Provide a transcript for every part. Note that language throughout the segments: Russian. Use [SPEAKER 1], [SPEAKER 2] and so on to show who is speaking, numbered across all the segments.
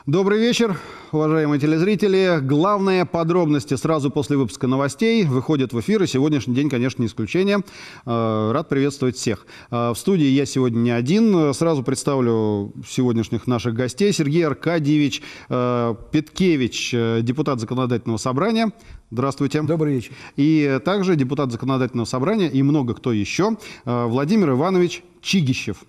[SPEAKER 1] Добрый вечер, уважаемые телезрители. Главные подробности сразу после выпуска новостей выходят в эфир, и сегодняшний день, конечно, не исключение. Рад приветствовать всех. В студии я сегодня не один. Сразу представлю сегодняшних наших гостей. Сергей Аркадьевич Петкевич, депутат Законодательного собрания. Здравствуйте.
[SPEAKER 2] Добрый вечер.
[SPEAKER 1] И также депутат Законодательного собрания и много кто еще, Владимир Иванович Чигищев.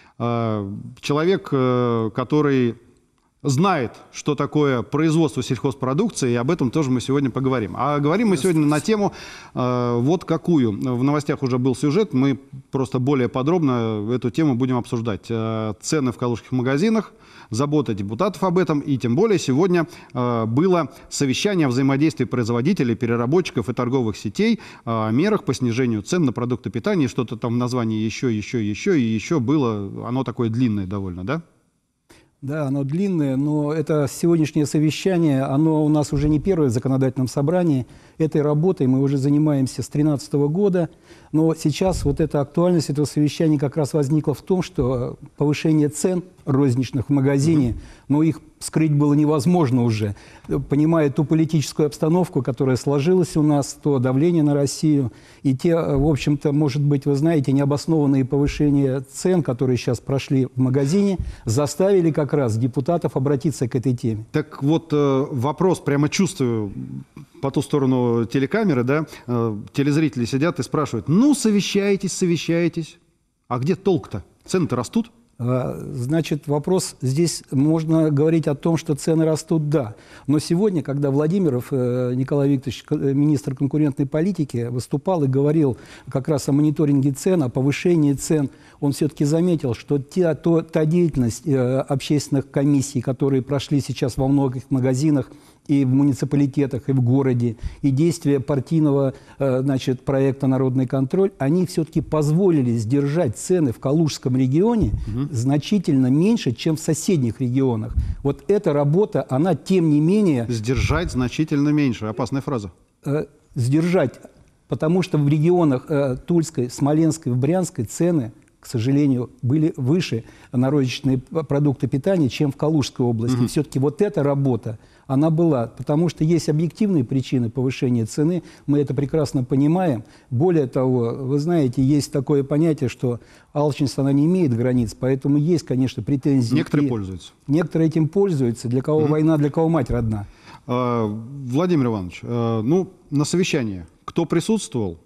[SPEAKER 1] Человек, который знает, что такое производство сельхозпродукции, и об этом тоже мы сегодня поговорим. А говорим мы сегодня на тему вот какую. В новостях уже был сюжет, мы просто более подробно эту тему будем обсуждать. Цены в калужских магазинах, забота депутатов об этом, и тем более сегодня было совещание о взаимодействии производителей, переработчиков и торговых сетей о мерах по снижению цен на продукты питания, что-то там в названии еще было, оно такое длинное довольно, да?
[SPEAKER 2] Да, оно длинное, но это сегодняшнее совещание, оно у нас уже не первое в законодательном собрании. Этой работой мы уже занимаемся с 2013 года, но сейчас вот эта актуальность этого совещания как раз возникла в том, что повышение цен розничных в магазине, но их скрыть было невозможно уже, понимая ту политическую обстановку, которая сложилась у нас, то давление на Россию, и те, в общем-то, может быть, вы знаете, необоснованные повышения цен, которые сейчас прошли в магазине, заставили как раз депутатов обратиться к этой теме.
[SPEAKER 1] Так вот, вопрос, прямо чувствую по ту сторону телекамеры, да, телезрители сидят и спрашивают: ну, совещаетесь, а где толк-то? Цены-то растут?
[SPEAKER 2] Значит, вопрос здесь, можно говорить о том, что цены растут, да. Но сегодня, когда Владимиров Николай Викторович, министр конкурентной политики, выступал и говорил как раз о мониторинге цен, о повышении цен, он все-таки заметил, что та деятельность общественных комиссий, которые прошли сейчас во многих магазинах, и в муниципалитетах, и в городе, и действия партийного проекта «Народный контроль», они все-таки позволили сдержать цены в Калужском регионе значительно меньше, чем в соседних регионах. Вот эта работа, она тем не менее...
[SPEAKER 1] Сдержать значительно меньше. Опасная фраза.
[SPEAKER 2] Сдержать, потому что в регионах Тульской, Смоленской, Брянской цены, к сожалению, были выше на розничные продукты питания, чем в Калужской области. Все-таки вот эта работа, она была, потому что есть объективные причины повышения цены, мы это прекрасно понимаем. Более того, вы знаете, есть такое понятие, что алчность, она не имеет границ, поэтому есть, конечно, претензии.
[SPEAKER 1] Некоторые пользуются.
[SPEAKER 2] Некоторые этим пользуются. Для кого война, для кого мать родна.
[SPEAKER 1] Владимир Иванович, ну, на совещании кто присутствовал,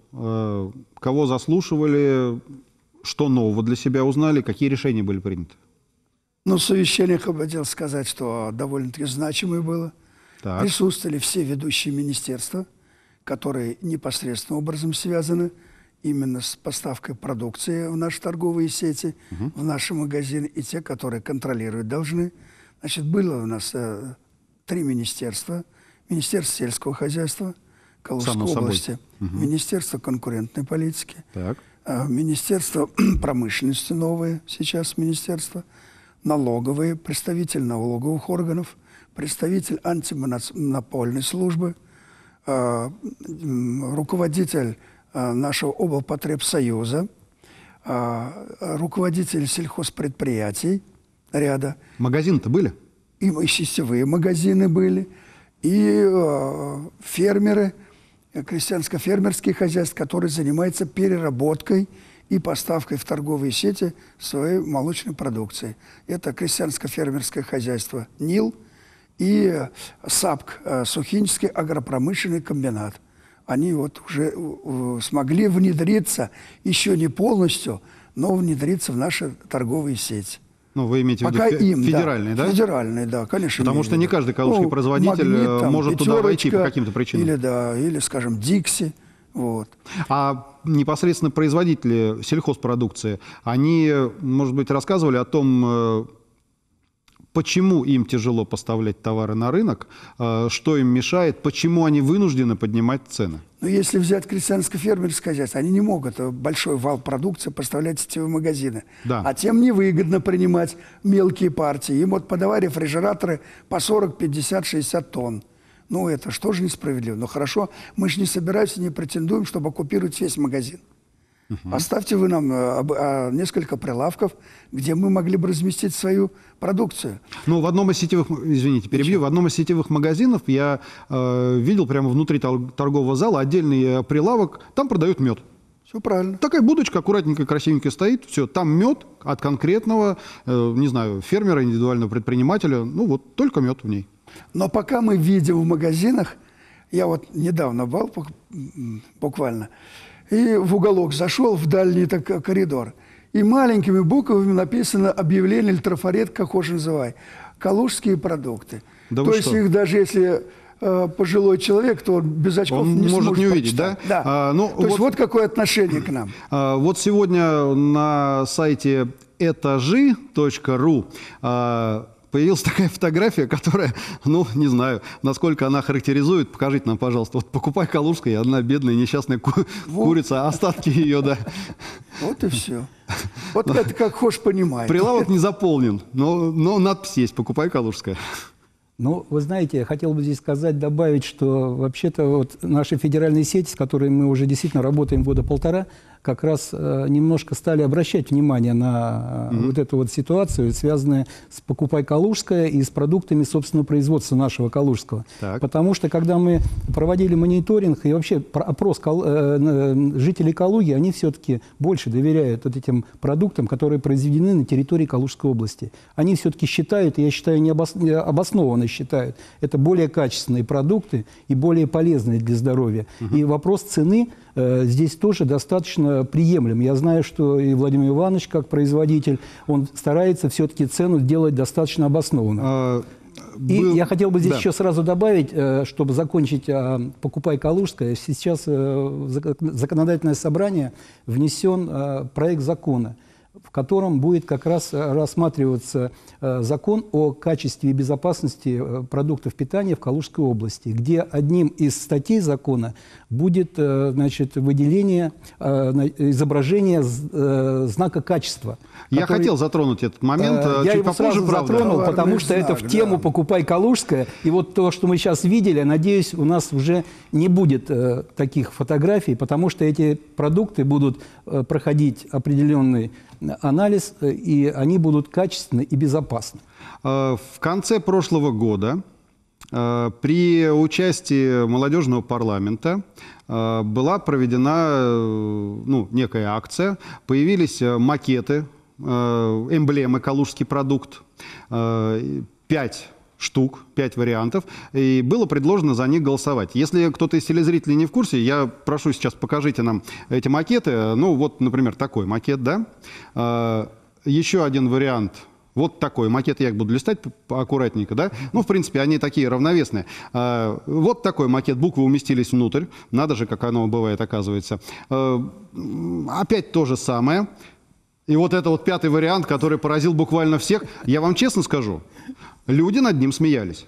[SPEAKER 1] кого заслушивали, что нового для себя узнали, какие решения были приняты?
[SPEAKER 3] Ну, совещание, хотел сказать, что довольно-таки значимое было. Так. Присутствовали все ведущие министерства, которые непосредственным образом связаны именно с поставкой продукции в наши торговые сети, в наши магазины, и те, которые контролировать должны. Значит, было у нас 3 министерства. Министерство сельского хозяйства Калужской области, Министерство конкурентной политики, Министерство промышленности новое сейчас министерство, налоговые, представитель налоговых органов, представитель антимонопольной службы, руководитель нашего облпотребсоюза, руководитель сельхозпредприятий ряда.
[SPEAKER 1] Магазины-то были?
[SPEAKER 3] И сетевые магазины были, и фермеры, крестьянско-фермерские хозяйства, которые занимаются переработкой и поставкой в торговые сети своей молочной продукции. Это крестьянско-фермерское хозяйство «НИЛ» и САПК, Сухинский агропромышленный комбинат. Они вот уже смогли внедриться, еще не полностью, но внедриться в наши торговые сети.
[SPEAKER 1] Ну, вы имеете в виду федеральные, да?
[SPEAKER 3] Федеральные, да, конечно.
[SPEAKER 1] Потому что не каждый калужский производитель
[SPEAKER 3] Магнит, там,
[SPEAKER 1] может туда войти по каким-то причинам.
[SPEAKER 3] Или, скажем, Дикси. Вот.
[SPEAKER 1] А непосредственно производители сельхозпродукции, они, может быть, рассказывали о том, почему им тяжело поставлять товары на рынок, что им мешает, почему они вынуждены поднимать цены?
[SPEAKER 3] Но если взять крестьянско-фермерское хозяйство, они не могут большой вал продукции поставлять в сетевые магазины. Да. А тем невыгодно принимать мелкие партии. Им вот подавай рефрижераторы по 40, 50, 60 тонн. Ну, это что же несправедливо? Ну, хорошо, мы же не собираемся, не претендуем, чтобы оккупировать весь магазин. Оставьте вы нам несколько прилавков, где мы могли бы разместить свою продукцию.
[SPEAKER 1] Ну, в одном из сетевых, извините, перебью, в одном из сетевых магазинов я видел прямо внутри торгового зала отдельный прилавок, там продают мед.
[SPEAKER 3] Все правильно.
[SPEAKER 1] Такая будочка аккуратненькая, красивенькая стоит, все, там мед от конкретного, не знаю, фермера, индивидуального предпринимателя, ну вот только мед в ней.
[SPEAKER 3] Но пока мы видим в магазинах, я вот недавно был буквально, и в уголок зашел, в дальний коридор, и маленькими буквами написано объявление или трафарет, как хочешь называй, калужские продукты.
[SPEAKER 1] Да
[SPEAKER 3] то есть их даже если пожилой человек, то он без очков
[SPEAKER 1] он
[SPEAKER 3] не
[SPEAKER 1] может
[SPEAKER 3] сможет
[SPEAKER 1] не увидеть,
[SPEAKER 3] прочитать.
[SPEAKER 1] да?
[SPEAKER 3] Да. То есть вот какое отношение к нам.
[SPEAKER 1] Вот сегодня на сайте etaji.ru появилась такая фотография, которая, ну, не знаю, насколько она характеризует. Покажите нам, пожалуйста. Вот покупай калужская, и одна бедная несчастная курица, остатки ее, да.
[SPEAKER 3] Вот и все. Вот это как хочешь понимай.
[SPEAKER 1] Прилавок не заполнен, но надпись есть, покупай калужская.
[SPEAKER 2] Ну, вы знаете, я хотел бы здесь сказать, добавить, что вообще-то вот наши федеральные сети, с которыми мы уже действительно работаем года полтора, как раз немножко стали обращать внимание на вот эту вот ситуацию, связанную с «Покупай Калужское» и с продуктами собственного производства нашего калужского. Так. Потому что, когда мы проводили мониторинг и вообще опрос жителей Калуги, они все-таки больше доверяют вот этим продуктам, которые произведены на территории Калужской области. Они все-таки считают, и я считаю, обоснованно считают, это более качественные продукты и более полезные для здоровья. И вопрос цены здесь тоже достаточно приемлем. Я знаю, что и Владимир Иванович, как производитель, он старается все-таки цену делать достаточно обоснованно. И я хотел бы здесь еще сразу добавить, чтобы закончить «Покупай Калужское». Сейчас в законодательное собрание внесен проект закона, в котором будет как раз рассматриваться закон о качестве и безопасности продуктов питания в Калужской области, где одним из статей закона будет, значит, выделение изображения знака качества.
[SPEAKER 1] Я хотел затронуть этот момент.
[SPEAKER 2] Я его сразу затронул, потому что это в тему «Покупай Калужское». И вот то, что мы сейчас видели, надеюсь, у нас уже не будет таких фотографий, потому что эти продукты будут проходить определенный анализ, и они будут качественны и безопасны.
[SPEAKER 1] В конце прошлого года при участии молодежного парламента была проведена некая акция, появились макеты, эмблемы «Калужский продукт», 5 штук, 5 вариантов, и было предложено за них голосовать. Если кто-то из телезрителей не в курсе, я прошу сейчас, покажите нам эти макеты. Ну, вот, например, такой макет, да? Еще один вариант. Вот такой макет, я их буду листать аккуратненько, да? Ну, в принципе, они такие равновесные. Вот такой макет, буквы уместились внутрь. Надо же, как оно бывает, оказывается. Опять то же самое. И вот это вот 5-й вариант, который поразил буквально всех. Я вам честно скажу, люди над ним смеялись.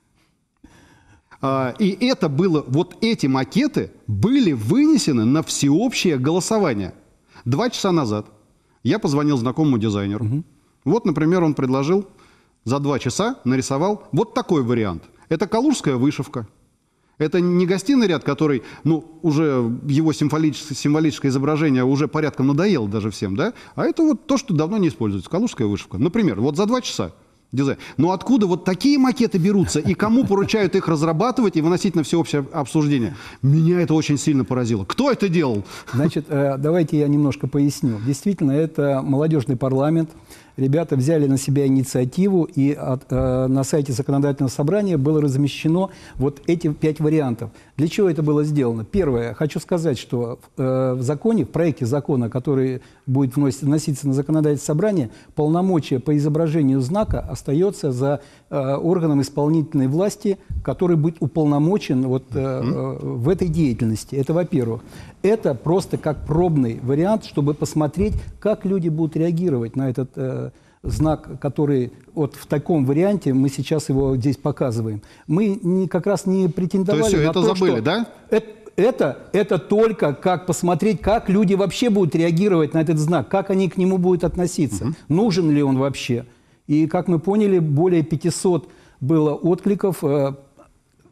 [SPEAKER 1] И это было, вот эти макеты были вынесены на всеобщее голосование. 2 часа назад я позвонил знакомому дизайнеру. Вот, например, он предложил, за 2 часа нарисовал вот такой вариант. Это калужская вышивка. Это не гостиный ряд, который, ну, уже его символическое изображение уже порядком надоело даже всем, да? А это вот то, что давно не используется, калужская вышивка. Например, вот за 2 часа дизайн. Но откуда вот такие макеты берутся и кому поручают их разрабатывать и выносить на всеобщее обсуждение? Меня это очень сильно поразило. Кто это делал?
[SPEAKER 2] Значит, давайте я немножко поясню. Действительно, это молодежный парламент. Ребята взяли на себя инициативу, и на сайте законодательного собрания было размещено вот эти 5 вариантов. Для чего это было сделано? Первое, хочу сказать, что в законе, в проекте закона, который будет вноситься на законодательное собрание, полномочия по изображению знака остается за органом исполнительной власти, который будет уполномочен вот, в этой деятельности. Это во-первых. Это просто как пробный вариант, чтобы посмотреть, как люди будут реагировать на этот знак, который вот в таком варианте, мы сейчас его здесь показываем. Мы как раз не претендовали
[SPEAKER 1] то есть
[SPEAKER 2] на
[SPEAKER 1] это
[SPEAKER 2] то,
[SPEAKER 1] забыли,
[SPEAKER 2] что...
[SPEAKER 1] да?
[SPEAKER 2] Это только как посмотреть, как люди вообще будут реагировать на этот знак, как они к нему будут относиться, нужен ли он вообще. И, как мы поняли, более 500 было откликов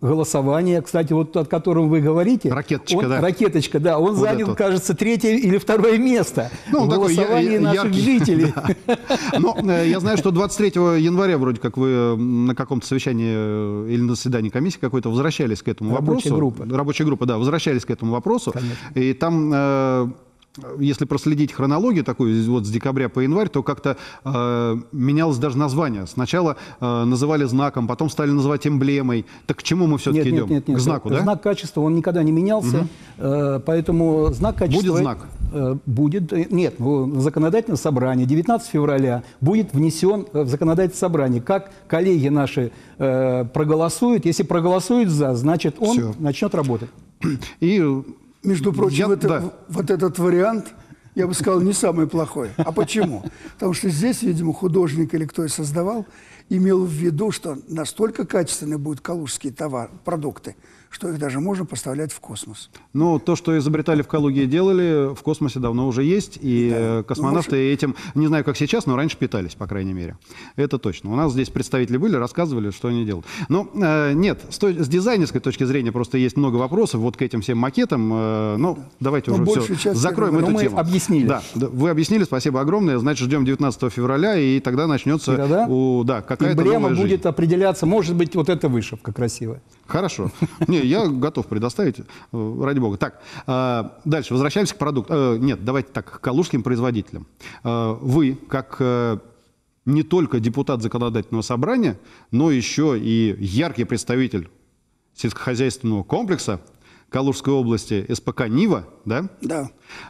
[SPEAKER 2] голосование, кстати, вот о котором вы говорите.
[SPEAKER 1] Ракеточка, да.
[SPEAKER 2] Ракеточка, да. Он
[SPEAKER 1] вот
[SPEAKER 2] занял, кажется, 3-е или 2-е место в голосовании наших жителей.
[SPEAKER 1] Но я знаю, что 23 января вроде как вы на каком-то совещании или на заседании комиссии какой-то возвращались к этому вопросу. Рабочая группа, да, возвращались к этому вопросу. Конечно. И там... Если проследить хронологию такую вот с декабря по январь, то как-то менялось даже название. Сначала называли знаком, потом стали называть эмблемой. Так к чему мы все-таки идем?
[SPEAKER 2] Нет.
[SPEAKER 1] К знаку, да?
[SPEAKER 2] Знак качества, он никогда не менялся, поэтому знак качества...
[SPEAKER 1] Будет знак?
[SPEAKER 2] Будет. Нет, в законодательное собрание 19 февраля будет внесен в законодательное собрание. Как коллеги наши проголосуют, если проголосуют за, значит он начнет работать.
[SPEAKER 1] И...
[SPEAKER 3] Между прочим, вот этот вариант, я бы сказал, не самый плохой. А почему? Потому что здесь, видимо, художник или кто и создавал, имел в виду, что настолько качественны будут калужские продукты, что их даже можно поставлять в космос.
[SPEAKER 1] Ну, то, что изобретали в Калуге и делали, в космосе давно уже есть. И космонавты этим, не знаю, как сейчас, но раньше питались, по крайней мере. Это точно. У нас здесь представители были, рассказывали, что они делают. Но нет, с дизайнерской точки зрения просто есть много вопросов вот к этим всем макетам. Но давайте уже все, закроем эту тему.
[SPEAKER 2] Мы объяснили.
[SPEAKER 1] Да, вы объяснили, спасибо огромное. Значит, ждем 19 февраля, и тогда начнется какая-то новая жизнь.
[SPEAKER 2] Будет определяться, может быть, вот эта вышивка красивая.
[SPEAKER 1] Хорошо. Не, я готов предоставить, ради бога. Так, дальше, возвращаемся к продукту. Нет, давайте так, к калужским производителям. Вы, как не только депутат законодательного собрания, но еще и яркий представитель сельскохозяйственного комплекса Калужской области, СПК «Нива», да?
[SPEAKER 3] Да.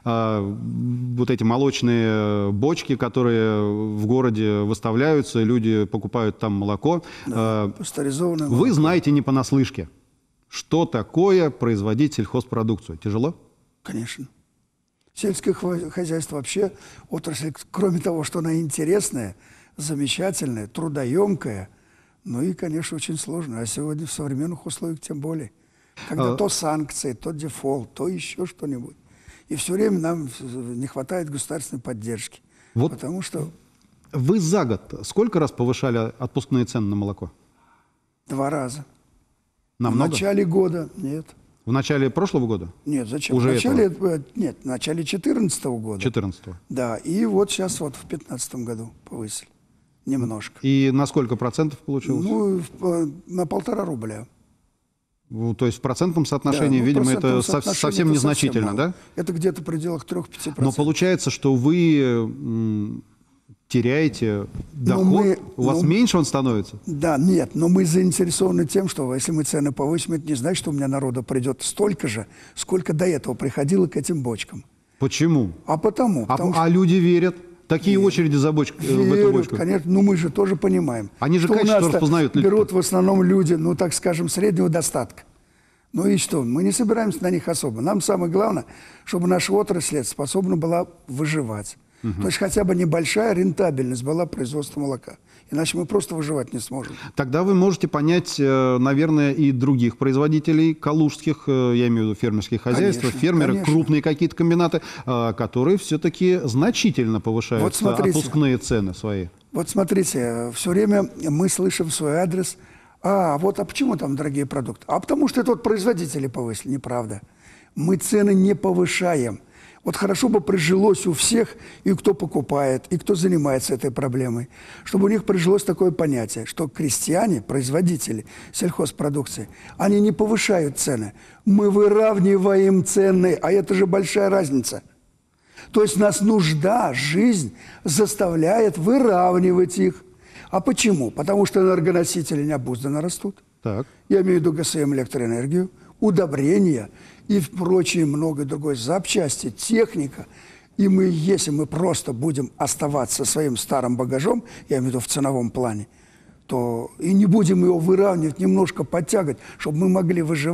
[SPEAKER 1] Вот эти молочные бочки, которые в городе выставляются, люди покупают там молоко.
[SPEAKER 3] Да, пастеризованное молоко.
[SPEAKER 1] Вы знаете не понаслышке, что такое производить сельхозпродукцию. Тяжело?
[SPEAKER 3] Конечно. Сельское хозяйство вообще отрасль, кроме того, что она интересная, замечательная, трудоемкая, ну и, конечно, очень сложная. А сегодня в современных условиях тем более. Когда то санкции, то дефолт, то еще что-нибудь. И все время нам не хватает государственной поддержки.
[SPEAKER 1] Вот
[SPEAKER 3] потому что...
[SPEAKER 1] Вы за год сколько раз повышали отпускные цены на молоко?
[SPEAKER 3] 2 раза.
[SPEAKER 1] Намного?
[SPEAKER 3] В начале года нет.
[SPEAKER 1] В начале прошлого года?
[SPEAKER 3] Нет, зачем?
[SPEAKER 1] Уже
[SPEAKER 3] в начале 2014 года.
[SPEAKER 1] 2014.
[SPEAKER 3] Да, и вот сейчас вот в 2015 году повысили. Немножко.
[SPEAKER 1] И на сколько процентов получилось?
[SPEAKER 3] Ну, на 1,5 рубля.
[SPEAKER 1] То есть в процентном соотношении, видимо, это совсем незначительно, да?
[SPEAKER 3] Это где-то в пределах 3-5%.
[SPEAKER 1] Но получается, что вы теряете доход, у вас меньше он становится?
[SPEAKER 3] Да, нет, но мы заинтересованы тем, что если мы цены повысим, это не значит, что у меня народа придет столько же, сколько до этого приходило к этим бочкам.
[SPEAKER 1] Почему?
[SPEAKER 3] Потому что...
[SPEAKER 1] люди верят? Такие очереди за в эту бочку?
[SPEAKER 3] Конечно, но мы же тоже понимаем.
[SPEAKER 1] Они же качество распознают.
[SPEAKER 3] Берут в основном люди, ну, так скажем, среднего достатка. Ну и что? Мы не собираемся на них особо. Нам самое главное, чтобы наша отрасль способна была выживать. То есть хотя бы небольшая рентабельность была производства молока. Иначе мы просто выживать не сможем.
[SPEAKER 1] Тогда вы можете понять, наверное, и других производителей калужских, я имею в виду фермерские хозяйства, конечно, фермеры, конечно. Крупные какие-то комбинаты, которые все-таки значительно повышают отпускные цены свои.
[SPEAKER 3] Вот смотрите, все время мы слышим в свой адрес: а почему там дорогие продукты? А потому что это вот производители повысили. Неправда. Мы цены не повышаем. Вот хорошо бы прижилось у всех, и кто покупает, и кто занимается этой проблемой, чтобы у них прижилось такое понятие, что крестьяне, производители сельхозпродукции, они не повышают цены. Мы выравниваем цены, а это же большая разница. То есть нас нужда, жизнь заставляет выравнивать их. А почему? Потому что энергоносители необузданно растут.
[SPEAKER 1] Так.
[SPEAKER 3] Я имею в виду ГСМ, электроэнергию, удобрения и прочее, многое другое, запчасти, техника. И если мы просто будем оставаться своим старым багажом, я имею в виду в ценовом плане, то и не будем его выравнивать, немножко подтягивать, чтобы мы могли выживать,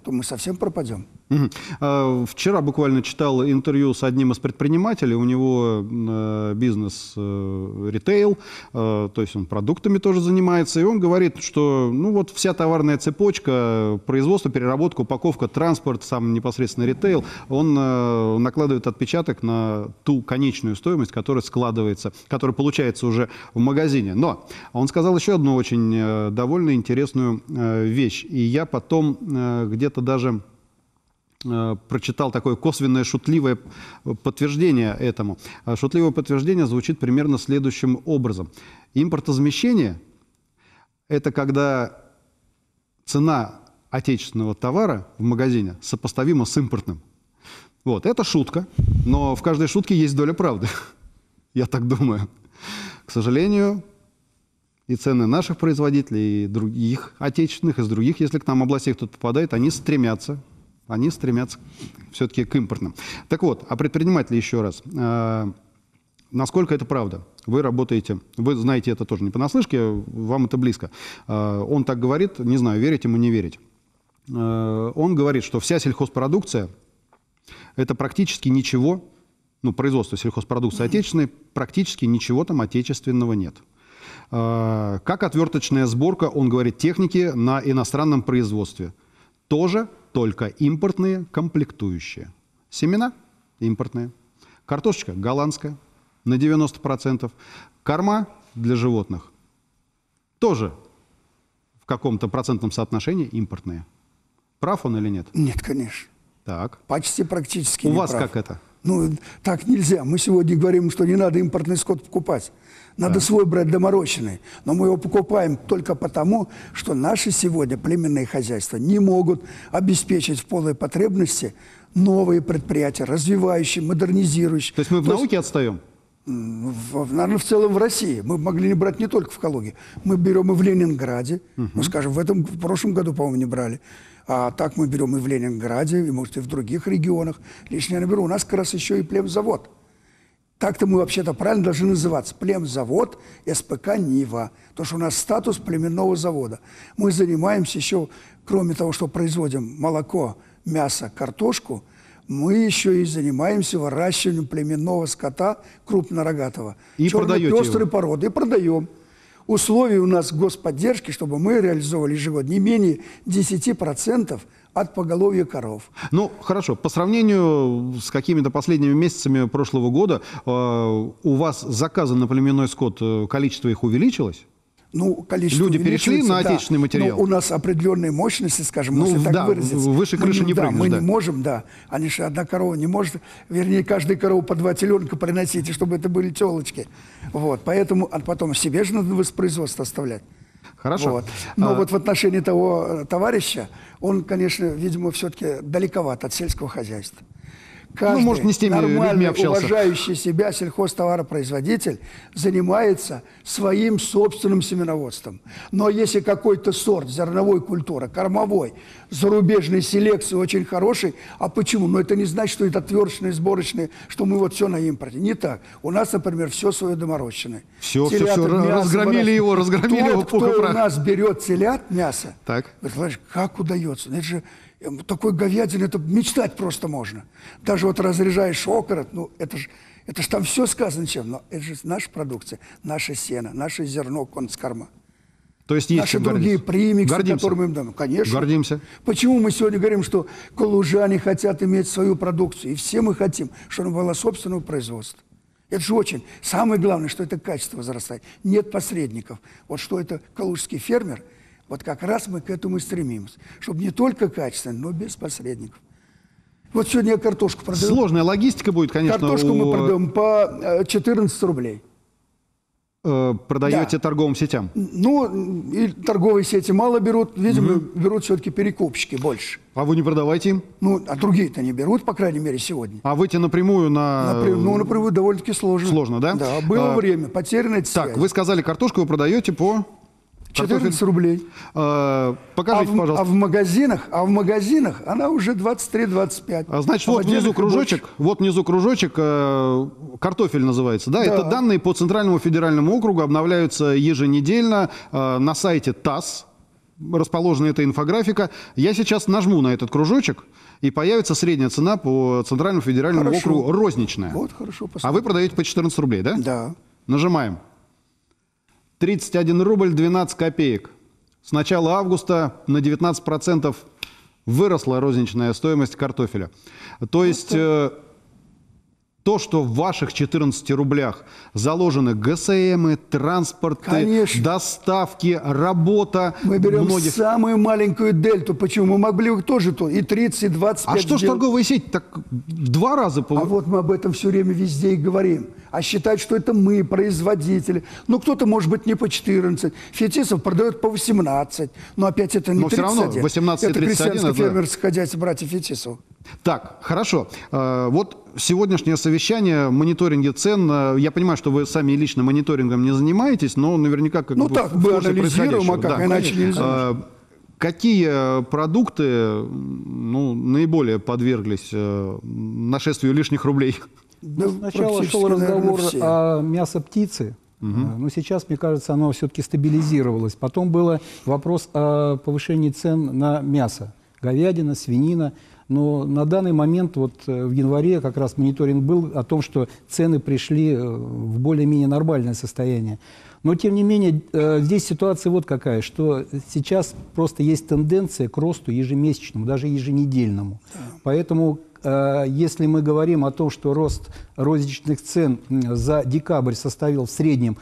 [SPEAKER 3] то мы совсем пропадем.
[SPEAKER 1] Вчера буквально читал интервью с одним из предпринимателей. У него бизнес ритейл, то есть он продуктами тоже занимается. И он говорит, что ну, вот вся товарная цепочка, производство, переработка, упаковка, транспорт, сам непосредственно ритейл, он накладывает отпечаток на ту конечную стоимость, которая складывается, которая получается уже в магазине. Но он сказал еще одну очень довольно интересную вещь. И я потом где-то даже прочитал такое косвенное шутливое подтверждение этому. Шутливое подтверждение звучит примерно следующим образом. Импортозамещение – это когда цена отечественного товара в магазине сопоставима с импортным. Вот, это шутка, но в каждой шутке есть доля правды. Я так думаю. К сожалению, и цены наших производителей, и других отечественных, из других, если к нам областей кто-то попадает, они стремятся все-таки к импортным. Так вот, о предпринимателе еще раз. Насколько это правда? Вы работаете, вы знаете это тоже не понаслышке, вам это близко. Он так говорит, не знаю, верить ему, не верить. Он говорит, что вся сельхозпродукция – это практически ничего, ну, производство сельхозпродукции отечественной, практически ничего там отечественного нет. Как отверточная сборка, он говорит, техники на иностранном производстве. Тоже только импортные комплектующие. Семена импортные. Картошечка голландская на 90%. Корма для животных тоже в каком-то процентном соотношении импортные. Прав он или нет?
[SPEAKER 3] Нет, конечно.
[SPEAKER 1] Так.
[SPEAKER 3] Почти практически
[SPEAKER 1] У
[SPEAKER 3] не
[SPEAKER 1] вас
[SPEAKER 3] прав.
[SPEAKER 1] как это?
[SPEAKER 3] Ну, так нельзя. Мы сегодня говорим, что не надо импортный скот покупать. Надо свой брать доморощенный. Но мы его покупаем только потому, что наши сегодня племенные хозяйства не могут обеспечить в полной потребности новые предприятия, развивающие, модернизирующие.
[SPEAKER 1] То есть мы в науке отстаем?
[SPEAKER 3] Наверное, в целом в России. Мы могли не брать не только в Калуге. Мы берем и в Ленинграде. Ну, скажем, в прошлом году, по-моему, не брали. А так мы берем и в Ленинграде, и, может, и в других регионах. Лишь я наберу. У нас как раз еще и племзавод. Так-то мы вообще-то правильно должны называться. Племзавод СПК «Нива». Потому что у нас статус племенного завода. Мы занимаемся еще, кроме того, что производим молоко, мясо, картошку, мы еще и занимаемся выращиванием племенного скота крупнорогатого.
[SPEAKER 1] И продаете
[SPEAKER 3] черно-пестрой породы. И продаем. Условия у нас господдержки, чтобы мы реализовывали ежегодно не менее 10% от поголовья коров.
[SPEAKER 1] Ну, хорошо. По сравнению с какими-то последними месяцами прошлого года, у вас заказы на племенной скот, количество их увеличилось?
[SPEAKER 3] Ну, количество
[SPEAKER 1] люди перешли на отечественный материал?
[SPEAKER 3] Но у нас определенные мощности, скажем,
[SPEAKER 1] ну,
[SPEAKER 3] если
[SPEAKER 1] да,
[SPEAKER 3] так выразиться.
[SPEAKER 1] Выше крыши не прыгнешь.
[SPEAKER 3] Мы не можем, да. Они же одна корова не может, вернее, каждая корова по 2 теленка приносить, и чтобы это были телочки. Вот, поэтому, а потом себе же надо воспроизводство оставлять.
[SPEAKER 1] Хорошо.
[SPEAKER 3] Вот. Но вот в отношении того товарища, он, конечно, видимо, все-таки далековат от сельского хозяйства. Каждый
[SPEAKER 1] может, не с теми людьми общался.
[SPEAKER 3] уважающий себя сельхозтоваропроизводитель занимается своим собственным семеноводством. Но если какой-то сорт зерновой культуры, кормовой, зарубежной селекции очень хороший, а почему? Но это не значит, что это отверточные, сборочные, что мы вот все на импорте. Не так. У нас, например, все свое доморощенное.
[SPEAKER 1] Все, разгромили его
[SPEAKER 3] Тот, кто у нас берет телят, мясо,
[SPEAKER 1] так.
[SPEAKER 3] вы знаете, как удается? Это же такой говядины, это мечтать просто можно. Даже вот разряжаешь окорок, ну это ж там все сказано чем, но это же наша продукция, наше сено, наше зерно, концкорма.
[SPEAKER 1] То есть
[SPEAKER 3] наши другие премиксы, которые мы им даем. Конечно.
[SPEAKER 1] Гордимся.
[SPEAKER 3] Почему мы сегодня говорим, что калужане хотят иметь свою продукцию, и все мы хотим, чтобы она была собственного производства. Это же очень. Самое главное, что это качество возрастает. Нет посредников. Вот что это калужский фермер, вот как раз мы к этому и стремимся. Чтобы не только качественно, но без посредников. Вот сегодня я картошку продаю.
[SPEAKER 1] Сложная логистика будет, конечно.
[SPEAKER 3] Картошку мы продаем по 14 рублей.
[SPEAKER 1] Продаете торговым сетям?
[SPEAKER 3] Ну, и торговые сети мало берут. Видимо, берут все-таки перекупщики больше.
[SPEAKER 1] А вы не продавайте им?
[SPEAKER 3] Ну, а другие-то не берут, по крайней мере, сегодня.
[SPEAKER 1] А выйти напрямую на...
[SPEAKER 3] Ну, напрямую довольно-таки сложно.
[SPEAKER 1] Сложно, да?
[SPEAKER 3] Да, было время, потерянное это
[SPEAKER 1] Так, вы сказали, картошку вы продаете по...
[SPEAKER 3] 14 рублей.
[SPEAKER 1] Покажите, пожалуйста.
[SPEAKER 3] А в магазинах она уже 23-25.
[SPEAKER 1] Значит, вот внизу кружочек, картофель называется. Да? Это данные по Центральному федеральному округу обновляются еженедельно на сайте ТАСС. расположена эта инфографика. Я сейчас нажму на этот кружочек, и появится средняя цена по Центральному федеральному округу розничная.
[SPEAKER 3] Вот, хорошо,
[SPEAKER 1] а вы продаете по 14 рублей, да?
[SPEAKER 3] Да.
[SPEAKER 1] Нажимаем. 31 рубль 12 копеек. С начала августа на 19% выросла розничная стоимость картофеля. То есть то, что в ваших 14 рублях заложены ГСМы, транспорты,
[SPEAKER 3] Конечно.
[SPEAKER 1] доставки, работа.
[SPEAKER 3] Мы берем самую маленькую дельту. Почему? Мы могли бы тоже то и 30, и 25
[SPEAKER 1] А что ж торговая сеть так в 2 раза?
[SPEAKER 3] А вот мы об этом все время везде и говорим. А считать, что это мы, производители. Ну, кто-то, может быть, не по 14. Фетисов продает по 18. Но опять это не 31.
[SPEAKER 1] Но все равно 18 и 31.
[SPEAKER 3] Это крестьянско-фермерское хозяйство братьев Фетисов.
[SPEAKER 1] Так, хорошо. Вот сегодняшнее совещание, мониторинге цен. Я понимаю, что вы сами лично мониторингом не занимаетесь, но наверняка как
[SPEAKER 3] ну
[SPEAKER 1] бы
[SPEAKER 3] так,
[SPEAKER 1] в
[SPEAKER 3] мы
[SPEAKER 1] курсе
[SPEAKER 3] анализируем, а как
[SPEAKER 1] происходящего.
[SPEAKER 3] иначе нельзя.
[SPEAKER 1] Какие продукты наиболее подверглись нашествию лишних рублей?
[SPEAKER 2] Да, сначала шел разговор о мясе птицы. Но сейчас, мне кажется, оно все-таки стабилизировалось. Потом был вопрос о повышении цен на мясо. Говядина, свинина. Но на данный момент, вот в январе как раз мониторинг был о том, что цены пришли в более-менее нормальное состояние. Но, тем не менее, здесь ситуация вот какая, что сейчас просто есть тенденция к росту ежемесячному, даже еженедельному. Поэтому, если мы говорим о том, что рост розничных цен за декабрь составил в среднем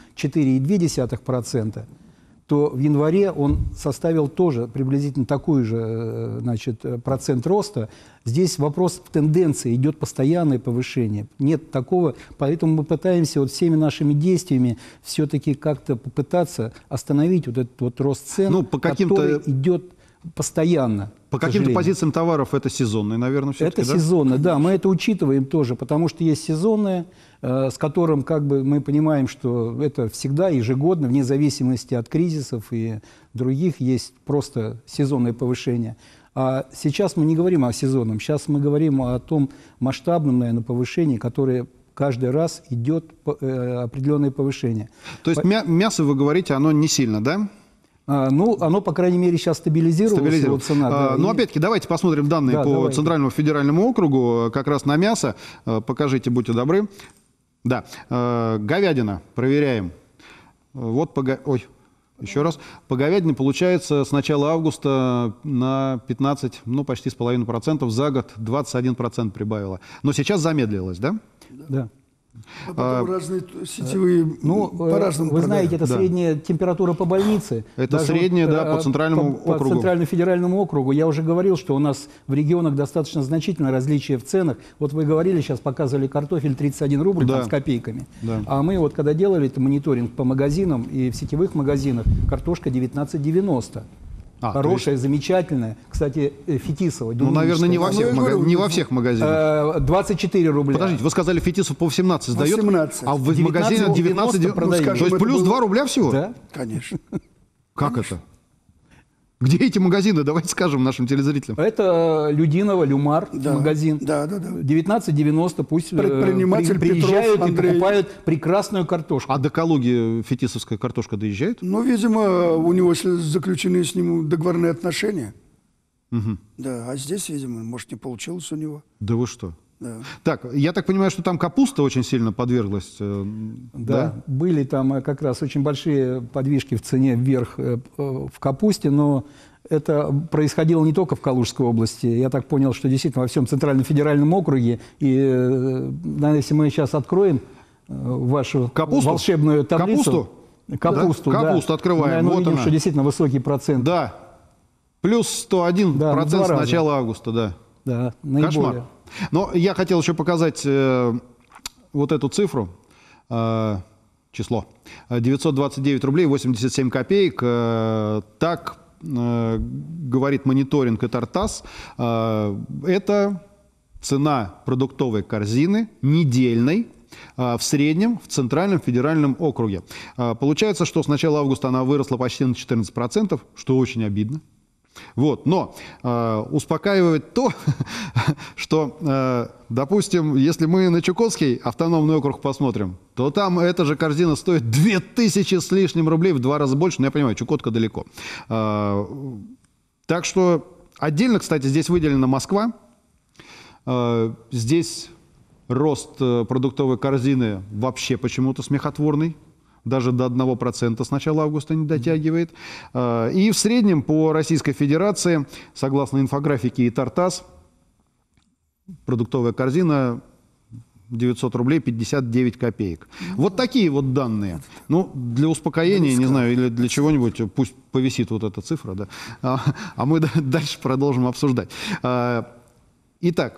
[SPEAKER 2] 4,2%, то в январе он составил тоже приблизительно такой же, значит, процент роста. Здесь вопрос в тенденции, идет постоянное повышение. Нет такого, поэтому мы пытаемся вот всеми нашими действиями все-таки как-то попытаться остановить вот этот вот рост цен, который идет постоянно.
[SPEAKER 1] По каким-то позициям товаров это сезонное, наверное, все-таки,
[SPEAKER 2] это сезонное, да, мы это учитываем тоже, потому что есть сезонное, с которым как бы мы понимаем, что это всегда ежегодно, вне зависимости от кризисов и других, есть просто сезонное повышение. А сейчас мы не говорим о сезонном, сейчас мы говорим о том масштабном, наверное, повышении, которое каждый раз идет определенное повышение.
[SPEAKER 1] То есть мясо, вы говорите, оно не сильно, да?
[SPEAKER 2] Ну, оно, по крайней мере, сейчас стабилизировалось, его цена. Да,
[SPEAKER 1] ну, опять-таки, давайте посмотрим данные по Центральному федеральному округу, как раз на мясо. Покажите, будьте добры. Да, говядина, проверяем. Вот, еще раз. По говядине получается с начала августа на 15, ну, почти с половиной процентов, за год 21% прибавило. Но сейчас замедлилось, да?
[SPEAKER 2] Да.
[SPEAKER 3] А потом разные сетевые по-разному
[SPEAKER 2] вы знаете, это средняя температура по больнице.
[SPEAKER 1] Это средняя, да, по Центральному округу.
[SPEAKER 2] По Центральному федеральному округу. Я уже говорил, что у нас в регионах достаточно значительное различие в ценах. Вот вы говорили, сейчас показывали картофель 31 рубль там, с копейками. Да. А мы вот когда делали это мониторинг по магазинам и в сетевых магазинах, картошка 19,90. Хорошая, замечательная. Кстати, Фетисова.
[SPEAKER 1] Ну, наверное, не во всех магазинах.
[SPEAKER 2] 24 рубля.
[SPEAKER 1] Подождите, вы сказали, Фетисов по 18 сдает?
[SPEAKER 3] 18.
[SPEAKER 1] А в магазине 19 продают. То есть плюс 2 рубля всего?
[SPEAKER 2] Да.
[SPEAKER 3] Конечно.
[SPEAKER 1] Как это? Где эти магазины? Давайте скажем нашим телезрителям.
[SPEAKER 2] Это Людиново, Люмар, магазин.
[SPEAKER 3] Да.
[SPEAKER 2] 19,90, пусть
[SPEAKER 3] приезжают
[SPEAKER 2] и покупают прекрасную картошку.
[SPEAKER 1] А до Калуги фетисовская картошка доезжает?
[SPEAKER 3] Ну, видимо, у него заключены с ним договорные отношения.
[SPEAKER 1] Угу.
[SPEAKER 3] Да, а здесь, видимо, может, не получилось у него.
[SPEAKER 1] Да вы что?
[SPEAKER 3] Да.
[SPEAKER 1] Так, я так понимаю, что там капуста очень сильно подверглась.
[SPEAKER 2] Да, были там как раз очень большие подвижки в цене вверх в капусте, но это происходило не только в Калужской области. Я так понял, что действительно во всем Центральном федеральном округе. И, наверное, если мы сейчас откроем вашу волшебную таблицу...
[SPEAKER 1] Капусту, да? Капусту открываем.
[SPEAKER 2] Мы увидим, что действительно высокий процент.
[SPEAKER 1] Да, плюс 101% с начала августа, да.
[SPEAKER 2] Да,
[SPEAKER 1] кошмар. Но я хотел еще показать вот эту цифру, число. 929 рублей 87 копеек. Так говорит мониторинг и ТАРТАСС. Это цена продуктовой корзины недельной в среднем в Центральном федеральном округе. Получается, что с начала августа она выросла почти на 14%, что очень обидно. Вот. Но успокаивает то, что, допустим, если мы на Чукотский автономный округ посмотрим, то там эта же корзина стоит 2000 с лишним рублей, в 2 раза больше. Но я понимаю, Чукотка далеко. Так что отдельно, кстати, здесь выделена Москва. Здесь рост продуктовой корзины вообще почему-то смехотворный. Даже до 1% с начала августа не дотягивает. И в среднем по Российской Федерации, согласно инфографике и Тартас, продуктовая корзина 900 рублей 59 копеек. Вот такие вот данные. Ну, для успокоения, не знаю, или для чего-нибудь, пусть повисит вот эта цифра, да. А мы дальше продолжим обсуждать. Итак,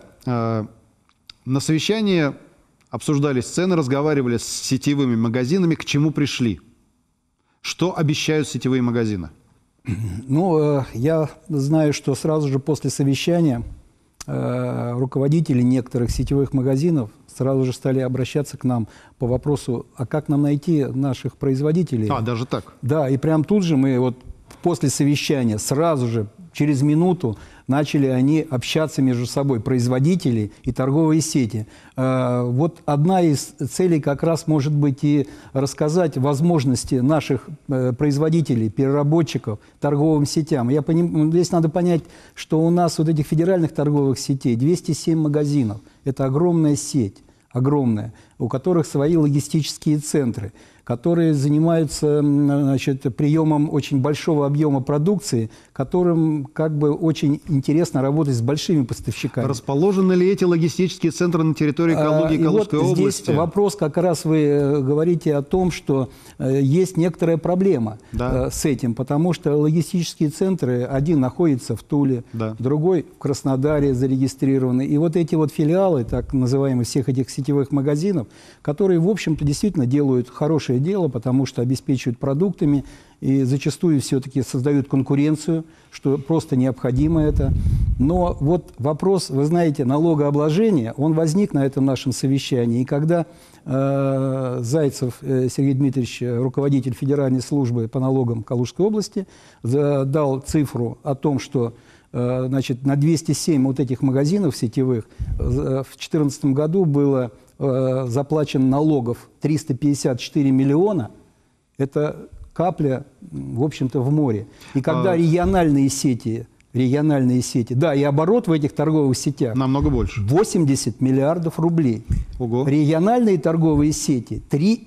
[SPEAKER 1] на совещании обсуждались цены, разговаривали с сетевыми магазинами. К чему пришли? Что обещают сетевые магазины?
[SPEAKER 2] Ну, я знаю, что сразу же после совещания руководители некоторых сетевых магазинов сразу же стали обращаться к нам по вопросу, а как нам найти наших производителей?
[SPEAKER 1] А, даже так?
[SPEAKER 2] Да, и прям тут же мы вот после совещания сразу же, через минуту, начали они общаться между собой, производители и торговые сети. Вот одна из целей как раз может быть и рассказать возможности наших производителей, переработчиков торговым сетям. Здесь надо понять, что у нас вот этих федеральных торговых сетей 207 магазинов. Это огромная сеть, огромная, у которых свои логистические центры, которые занимаются, значит, приемом очень большого объема продукции, которым как бы очень интересно работать с большими поставщиками.
[SPEAKER 1] Расположены ли эти логистические центры на территории Калуги и Калужской области?
[SPEAKER 2] Здесь вопрос, как раз вы говорите о том, что есть некоторая проблема с этим, потому что логистические центры, один находится в Туле, другой в Краснодаре зарегистрированы. И вот эти вот филиалы, так называемые, всех этих сетевых магазинов, которые, в общем-то, действительно делают хорошее дело, потому что обеспечивают продуктами и зачастую все-таки создают конкуренцию, что просто необходимо это. Но вот вопрос, вы знаете, налогообложения, он возник на этом нашем совещании. И когда Зайцев Сергей Дмитриевич, руководитель Федеральной службы по налогам Калужской области, дал цифру о том, что значит, на 207 вот этих магазинов сетевых в 2014 году было заплачено налогов 354 миллиона, это капля, в общем-то, в море. И когда региональные сети, да, и оборот в этих торговых сетях
[SPEAKER 1] намного больше.
[SPEAKER 2] 80 миллиардов рублей.
[SPEAKER 1] Ого.
[SPEAKER 2] Региональные торговые сети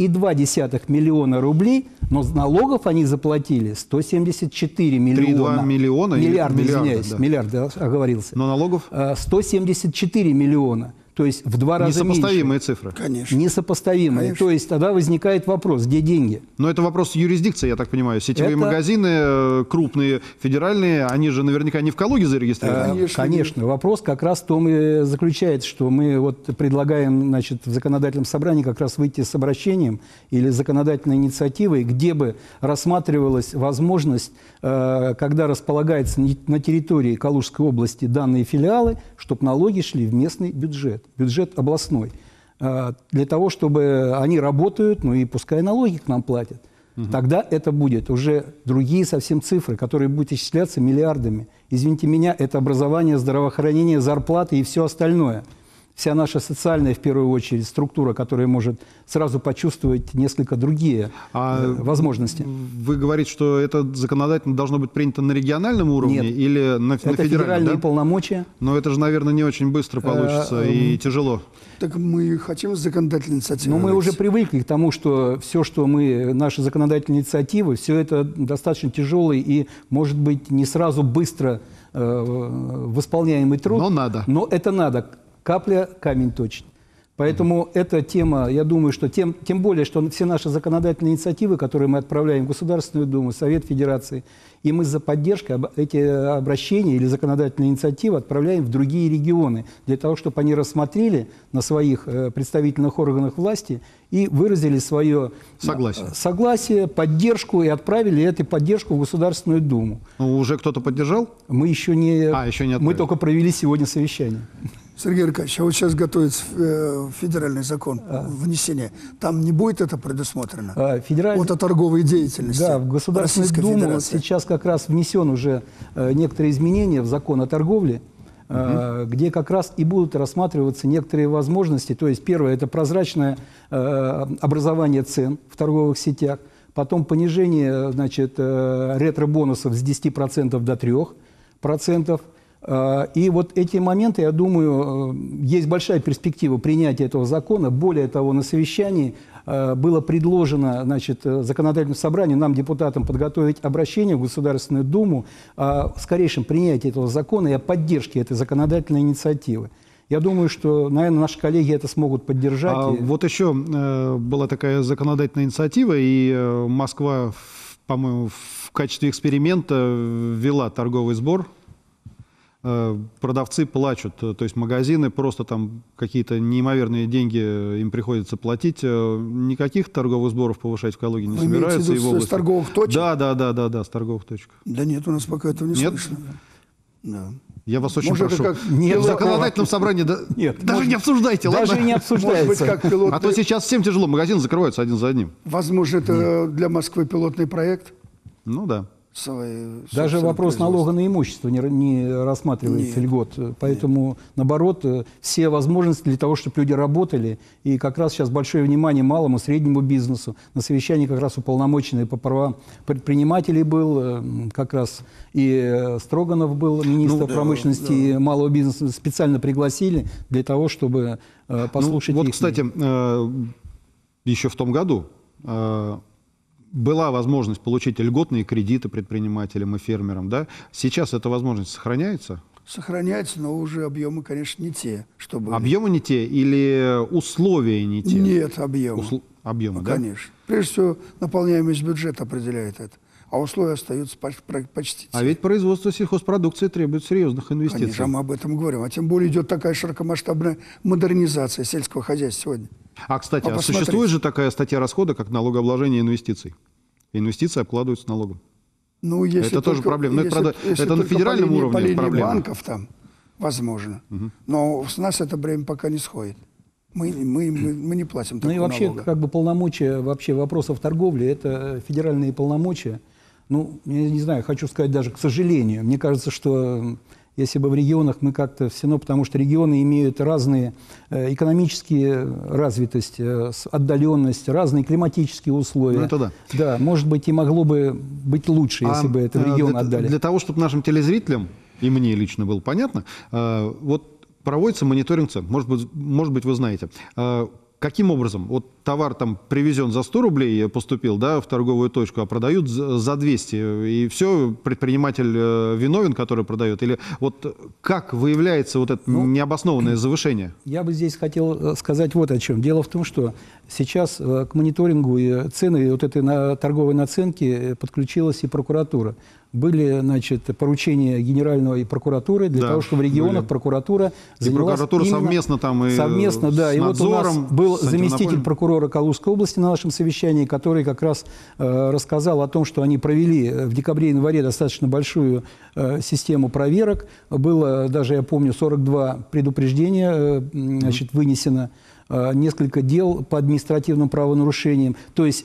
[SPEAKER 2] 3,2 миллиона рублей, но с налогов они заплатили 174 миллиона.
[SPEAKER 1] 3,2 миллиона?
[SPEAKER 2] Миллиарда, извиняюсь, да. Миллиарда, оговорился.
[SPEAKER 1] Но налогов?
[SPEAKER 2] 174 миллиона. То есть в 2 раза меньше.
[SPEAKER 1] Несопоставимые цифры.
[SPEAKER 3] Конечно.
[SPEAKER 2] Несопоставимые.
[SPEAKER 3] Конечно.
[SPEAKER 2] То есть тогда возникает вопрос, где деньги?
[SPEAKER 1] Но это вопрос юрисдикции, я так понимаю. Сетевые магазины крупные, федеральные, они же наверняка не в Калуге зарегистрированы.
[SPEAKER 2] Конечно. Вопрос как раз в том и заключается, что мы вот предлагаем, значит, в законодательном собрании как раз выйти с обращением или законодательной инициативой, где бы рассматривалась возможность, когда располагается на территории Калужской области данные филиалы, чтобы налоги шли в местный бюджет областной, для того, чтобы они работают, ну и пускай налоги к нам платят. Тогда это будет уже другие совсем цифры, которые будут исчисляться миллиардами. Извините меня, это образование, здравоохранение, зарплаты и все остальное. Вся наша социальная, в первую очередь, структура, которая может сразу почувствовать несколько другие возможности.
[SPEAKER 1] Вы говорите, что это законодательно должно быть принято на региональном уровне?
[SPEAKER 2] Нет.
[SPEAKER 1] Или на
[SPEAKER 2] это
[SPEAKER 1] федеральном?
[SPEAKER 2] Федеральные полномочия.
[SPEAKER 1] Но это же, наверное, не очень быстро получится и тяжело.
[SPEAKER 3] Так мы хотим законодательную инициативу.
[SPEAKER 2] Но мы уже привыкли к тому, что все, что наши законодательные инициативы, все это достаточно тяжелый и, может быть, не сразу быстро восполняемый труд.
[SPEAKER 1] Но надо.
[SPEAKER 2] Но это надо. Капля камень точит. Поэтому эта тема, я думаю, что тем более, что все наши законодательные инициативы, которые мы отправляем в Государственную Думу, Совет Федерации, и мы за поддержкой эти обращения или законодательные инициативы отправляем в другие регионы, для того, чтобы они рассмотрели на своих представительных органах власти и выразили свое согласие, поддержку, и отправили эту поддержку в Государственную Думу.
[SPEAKER 1] Ну, уже кто-то поддержал?
[SPEAKER 2] Мы еще не...
[SPEAKER 1] еще не отправили.
[SPEAKER 2] Мы только провели сегодня совещание.
[SPEAKER 3] Сергей Аркадьевич, а вот сейчас готовится федеральный закон внесения. Там не будет это предусмотрено? Вот о торговой деятельности.
[SPEAKER 2] Да, в Государственную Думу сейчас как раз внесен уже некоторые изменения в закон о торговле, где как раз и будут рассматриваться некоторые возможности. То есть первое – это прозрачное образование цен в торговых сетях, потом понижение, значит, ретро-бонусов с 10% до 3%. И вот эти моменты, я думаю, есть большая перспектива принятия этого закона. Более того, на совещании было предложено, значит, законодательному собранию, нам, депутатам, подготовить обращение в Государственную Думу о скорейшем принятии этого закона и о поддержке этой законодательной инициативы. Я думаю, что, наверное, наши коллеги это смогут поддержать.
[SPEAKER 1] Вот еще была такая законодательная инициатива, и Москва, по-моему, в качестве эксперимента ввела торговый сбор. Продавцы плачут, то есть магазины просто там какие-то неимоверные деньги им приходится платить. Никаких торговых сборов повышать в Калуге не собираются.
[SPEAKER 3] С торговых точек?
[SPEAKER 1] Да, с торговых точек.
[SPEAKER 3] Да нет, у нас пока этого не слышно.
[SPEAKER 1] Да. Я вас очень прошу. В законодательном собрании даже не обсуждайте, ладно?
[SPEAKER 2] Даже не обсуждается.
[SPEAKER 3] Может быть, как пилотный...
[SPEAKER 1] А то сейчас всем тяжело, магазины закрываются один за одним.
[SPEAKER 3] Возможно, это для Москвы пилотный проект?
[SPEAKER 1] Ну да.
[SPEAKER 2] Даже вопрос налога на имущество не рассматривается льгот. Поэтому, наоборот, все возможности для того, чтобы люди работали. И как раз сейчас большое внимание малому и среднему бизнесу. На совещании как раз уполномоченный по правам предпринимателей был, как раз и Строганов был, министр промышленности и малого бизнеса. Специально пригласили для того, чтобы послушать их.
[SPEAKER 1] Вот, кстати, еще в том году была возможность получить льготные кредиты предпринимателям и фермерам, да? Сейчас эта возможность сохраняется?
[SPEAKER 3] Сохраняется, но уже объемы, конечно, не те, чтобы...
[SPEAKER 1] Объемы не те или условия не те?
[SPEAKER 3] Нет, объемы.
[SPEAKER 1] Объемы, да?
[SPEAKER 3] Конечно. Прежде всего, наполняемость бюджета определяет это. А условия остаются почти те.
[SPEAKER 1] А ведь производство сельхозпродукции требует серьезных инвестиций.
[SPEAKER 3] Конечно, мы об этом говорим. А тем более идет такая широкомасштабная модернизация сельского хозяйства сегодня.
[SPEAKER 1] Кстати, существует же такая статья расхода, как налогообложение инвестиций. Инвестиции обкладываются налогом.
[SPEAKER 3] Ну, если
[SPEAKER 1] это тоже проблема. Это на федеральном уровне проблема.
[SPEAKER 3] Банков там, возможно. Но с нас это бремя пока не сходит. Мы не платим такого налога.
[SPEAKER 2] Ну и вообще, как бы полномочия вообще вопросов торговли, это федеральные полномочия. Ну, я не знаю, хочу сказать даже, к сожалению. Мне кажется, что если бы в регионах мы как-то все равно, потому что регионы имеют разные экономические развитость, отдаленность, разные климатические условия.
[SPEAKER 1] Ну, это да.
[SPEAKER 2] Да, может быть, и могло бы быть лучше, если бы это в регион отдали.
[SPEAKER 1] Для того, чтобы нашим телезрителям, и мне лично было понятно, вот проводится мониторинг цен. Может быть, вы знаете. Каким образом? Вот товар там привезен за 100 рублей, поступил, да, в торговую точку, а продают за 200. И все, предприниматель виновен, который продает? Или вот как выявляется вот это необоснованное завышение?
[SPEAKER 2] Я бы здесь хотел сказать вот о чем. Дело в том, что сейчас к мониторингу и цены, и вот этой торговой наценки подключилась и прокуратура. Были, значит, поручения Генеральной прокуратуры для того, чтобы в регионах прокуратура
[SPEAKER 1] занялась совместно там и
[SPEAKER 2] совместно, да. И вот у нас был заместитель прокурора Калужской области на нашем совещании, который как раз рассказал о том, что они провели в декабре-январе достаточно большую систему проверок. Было даже, я помню, 42 предупреждения, значит, вынесено. Несколько дел по административным правонарушениям. То есть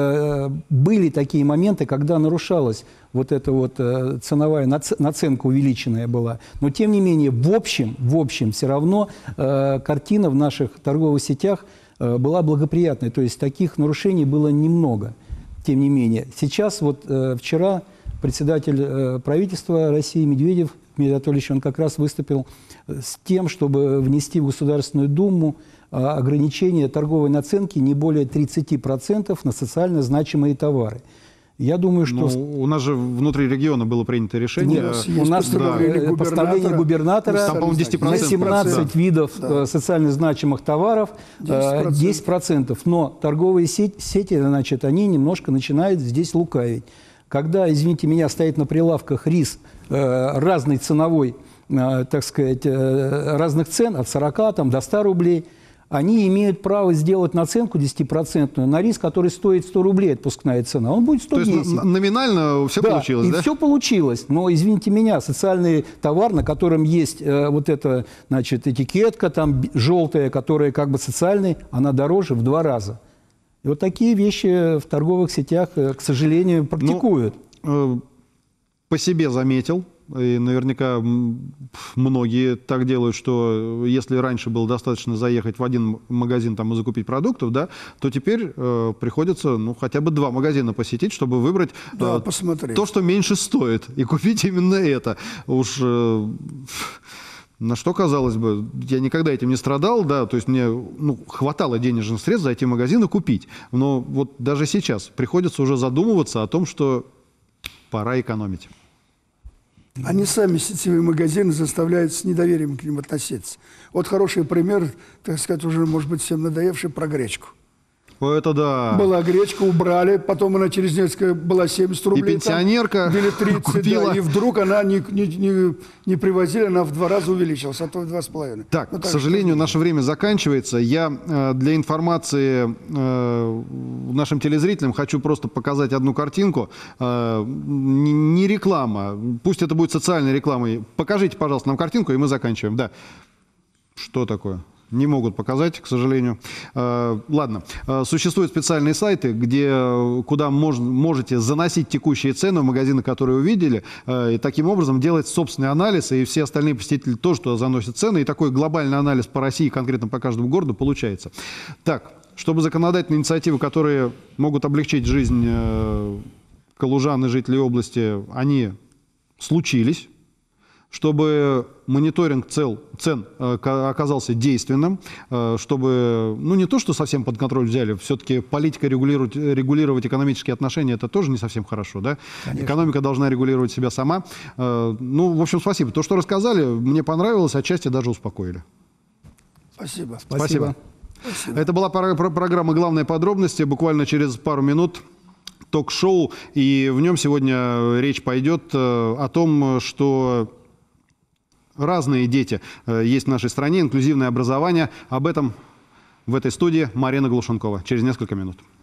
[SPEAKER 2] были такие моменты, когда нарушалась вот эта вот ценовая наценка увеличенная была. Но тем не менее, в общем, все равно картина в наших торговых сетях была благоприятной. То есть таких нарушений было немного. Тем не менее, сейчас вот вчера председатель правительства России Медведев, Дмитрий Анатольевич, он как раз выступил с тем, чтобы внести в Государственную Думу ограничение торговой наценки не более 30% на социально значимые товары. Я думаю, что...
[SPEAKER 1] у нас же внутри региона было принято решение.
[SPEAKER 2] Нет, у нас постановление губернатора
[SPEAKER 1] там, по-моему, 10%.
[SPEAKER 2] на 17 видов социально значимых товаров 10%. Но торговые сети, значит, они немножко начинают здесь лукавить. Когда, извините меня, стоит на прилавках рис разной ценовой, так сказать, разных цен, от 40 там, до 100 рублей, они имеют право сделать наценку 10% на рис, который стоит 100 рублей, отпускная цена. Он будет 110.
[SPEAKER 1] То есть номинально все получилось, да?
[SPEAKER 2] И все получилось. Но, извините меня, социальный товар, на котором есть вот эта, значит, этикетка там желтая, которая как бы социальная, она дороже в 2 раза. И вот такие вещи в торговых сетях, к сожалению, практикуют.
[SPEAKER 1] По себе заметил. И наверняка многие так делают, что если раньше было достаточно заехать в один магазин там, и закупить продуктов, да, то теперь приходится хотя бы 2 магазина посетить, чтобы выбрать то, что меньше стоит, и купить именно это. Уж на что, казалось бы, я никогда этим не страдал, да, то есть мне хватало денежных средств зайти в магазин и купить. Но вот даже сейчас приходится уже задумываться о том, что пора экономить.
[SPEAKER 3] Они сами, сетевые магазины, заставляют с недоверием к ним относиться. Вот хороший пример, так сказать, уже, может быть, всем надоевший, про гречку.
[SPEAKER 1] Это да.
[SPEAKER 3] Была гречка, убрали, потом она через несколько была 70 рублей.
[SPEAKER 1] И пенсионерка
[SPEAKER 3] там, или 30,
[SPEAKER 1] купила.
[SPEAKER 3] Да, и вдруг она не привозили, она в 2 раза увеличилась, а то в 2,5.
[SPEAKER 1] Так, к сожалению, наше время заканчивается. Я для информации нашим телезрителям хочу просто показать одну картинку. Не реклама, пусть это будет социальной рекламой. Покажите, пожалуйста, нам картинку, и мы заканчиваем. Да. Что такое? Не могут показать, к сожалению. Ладно. Существуют специальные сайты, куда можете заносить текущие цены в магазины, которые увидели, и таким образом делать собственный анализ, и все остальные посетители тоже туда заносят цены, и такой глобальный анализ по России, конкретно по каждому городу, получается. Так, чтобы законодательные инициативы, которые могут облегчить жизнь калужан и жителей области, они случились, чтобы мониторинг цен оказался действенным, чтобы, не то, что совсем под контроль взяли, все-таки политика регулировать экономические отношения, это тоже не совсем хорошо, да? Конечно. Экономика должна регулировать себя сама. В общем, спасибо. То, что рассказали, мне понравилось, отчасти даже успокоили.
[SPEAKER 3] Спасибо.
[SPEAKER 1] Спасибо. Это была программа «Главные подробности». Буквально через пару минут ток-шоу, и в нем сегодня речь пойдет о том, что разные дети есть в нашей стране, инклюзивное образование. Об этом в этой студии Марина Глушенкова. Через несколько минут.